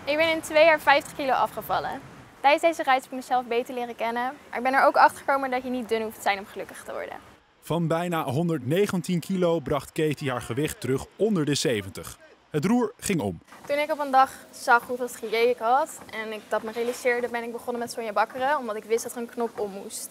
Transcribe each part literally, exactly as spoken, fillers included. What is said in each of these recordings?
Ik ben in twee jaar vijftig kilo afgevallen. Tijdens deze reis heb ik mezelf beter leren kennen. Maar ik ben er ook achter gekomen dat je niet dun hoeft te zijn om gelukkig te worden. Van bijna honderddegentien kilo bracht Katie haar gewicht terug onder de zeventig. Het roer ging om. Toen ik op een dag zag hoeveel striën ik had en ik dat me realiseerde, ben ik begonnen met Sonja Bakkeren, omdat ik wist dat er een knop om moest.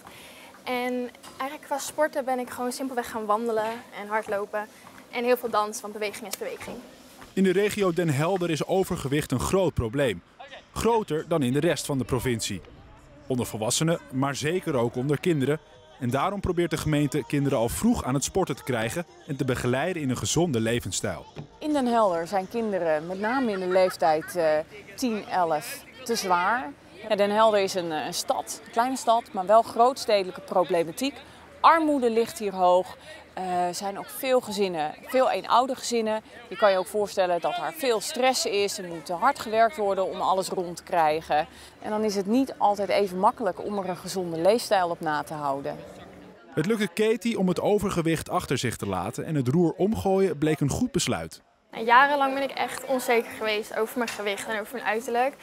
En eigenlijk qua sporten ben ik gewoon simpelweg gaan wandelen en hardlopen en heel veel dansen, want beweging is beweging. In de regio Den Helder is overgewicht een groot probleem. Groter dan in de rest van de provincie. Onder volwassenen, maar zeker ook onder kinderen. En daarom probeert de gemeente kinderen al vroeg aan het sporten te krijgen en te begeleiden in een gezonde levensstijl. In Den Helder zijn kinderen, met name in de leeftijd uh, tien, elf, te zwaar. Ja, Den Helder is een, een stad, een kleine stad, maar wel grootstedelijke problematiek. Armoede ligt hier hoog. Er uh, zijn ook veel gezinnen, veel eenoudergezinnen. Je kan je ook voorstellen dat er veel stress is. Er moet hard gewerkt worden om alles rond te krijgen. En dan is het niet altijd even makkelijk om er een gezonde leefstijl op na te houden. Het lukte Katie om het overgewicht achter zich te laten en het roer omgooien bleek een goed besluit. En jarenlang ben ik echt onzeker geweest over mijn gewicht en over mijn uiterlijk.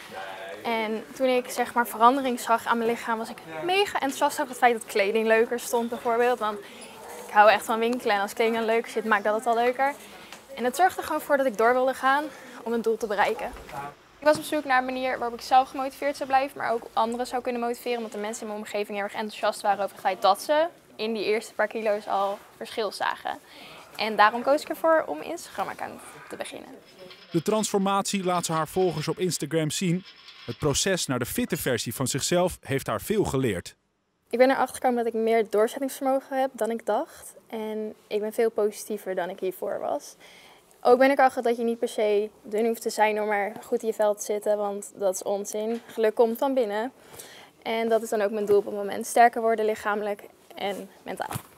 En toen ik zeg maar verandering zag aan mijn lichaam, was ik mega enthousiast over het feit dat kleding leuker stond bijvoorbeeld. Want ik hou echt van winkelen en als kleding dan leuker zit, maakt dat het al leuker. En het zorgde er gewoon voor dat ik door wilde gaan om een doel te bereiken. Ik was op zoek naar een manier waarop ik zelf gemotiveerd zou blijven, maar ook anderen zou kunnen motiveren. Omdat de mensen in mijn omgeving heel erg enthousiast waren over het feit dat ze in die eerste paar kilo's al verschil zagen. En daarom koos ik ervoor om een Instagram-account te beginnen. De transformatie laat ze haar volgers op Instagram zien. Het proces naar de fitte versie van zichzelf heeft haar veel geleerd. Ik ben erachter gekomen dat ik meer doorzettingsvermogen heb dan ik dacht. En ik ben veel positiever dan ik hiervoor was. Ook ben ik erachter dat je niet per se dun hoeft te zijn om maar goed in je vel te zitten, want dat is onzin. Geluk komt van binnen. En dat is dan ook mijn doel op het moment. Sterker worden lichamelijk en mentaal.